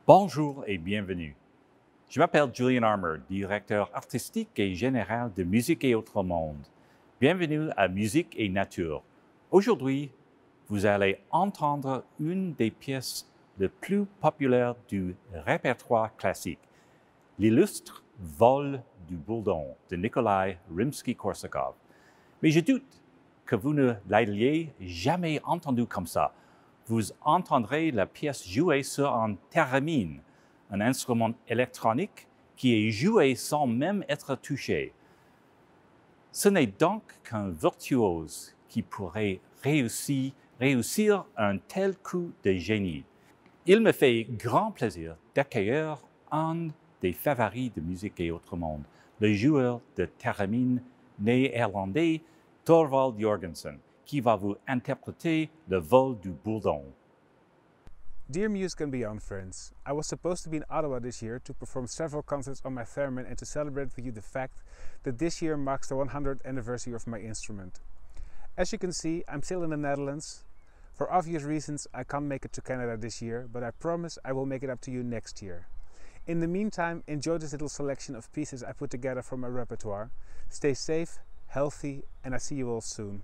Bonjour et bienvenue. Je m'appelle Julian Armour, directeur artistique et général de Musique et Autres Mondes. Bienvenue à Musique et Nature. Aujourd'hui, vous allez entendre une des pièces les plus populaires du répertoire classique, l'illustre Vol du Bourdon de Nikolai Rimsky-Korsakov. Mais je doute que vous ne l'ayez jamais entendu comme ça. Vous entendrez la pièce jouée sur un theremin, un instrument électronique qui est joué sans même être touché. Ce n'est donc qu'un virtuose qui pourrait réussir un tel coup de génie. Il me fait grand plaisir d'accueillir un des favoris de Musique et Autres Mondes, le joueur de theremin néerlandais Thorvald Jorgensen, qui va vous interpréter le Vol du Bourdon. Dear Music and Beyond friends, I was supposed to be in Ottawa this year to perform several concerts on my theremin and to celebrate with you the fact that this year marks the 100th anniversary of my instrument. As you can see, I'm still in the Netherlands. For obvious reasons, I can't make it to Canada this year, but I promise I will make it up to you next year. In the meantime, enjoy this little selection of pieces I put together from my repertoire. Stay safe, healthy, and I see you all soon.